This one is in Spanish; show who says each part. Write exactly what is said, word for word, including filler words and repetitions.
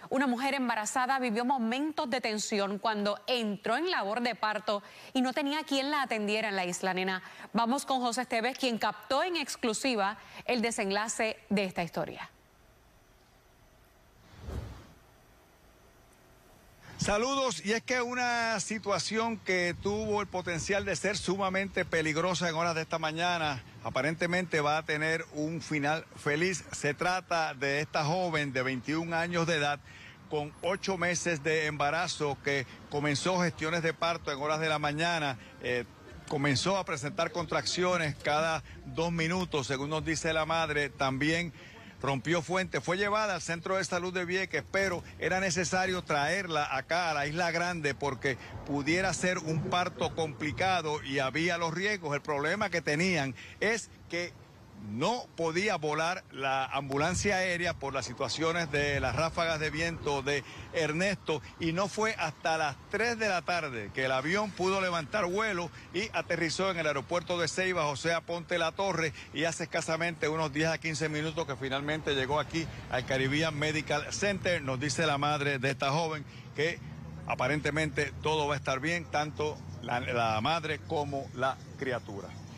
Speaker 1: Una mujer embarazada vivió momentos de tensión cuando entró en labor de parto y no tenía quien la atendiera en la Isla Nena. Vamos con José Esteves, quien captó en exclusiva el desenlace de esta historia.
Speaker 2: Saludos, y es que una situación que tuvo el potencial de ser sumamente peligrosa en horas de esta mañana, aparentemente va a tener un final feliz. Se trata de esta joven de veintiún años de edad con ocho meses de embarazo que comenzó gestiones de parto en horas de la mañana. Eh, comenzó a presentar contracciones cada dos minutos, según nos dice la madre. También rompió fuente, fue llevada al Centro de Salud de Vieques, pero era necesario traerla acá a la Isla Grande porque pudiera ser un parto complicado y había los riesgos. El problema que tenían es que no podía volar la ambulancia aérea por las situaciones de las ráfagas de viento de Ernesto, y no fue hasta las tres de la tarde que el avión pudo levantar vuelo y aterrizó en el aeropuerto de Ceiba, José Aponte La Torre, y hace escasamente unos diez a quince minutos que finalmente llegó aquí al Caribbean Medical Center. Nos dice la madre de esta joven que aparentemente todo va a estar bien, tanto la, la madre como la criatura.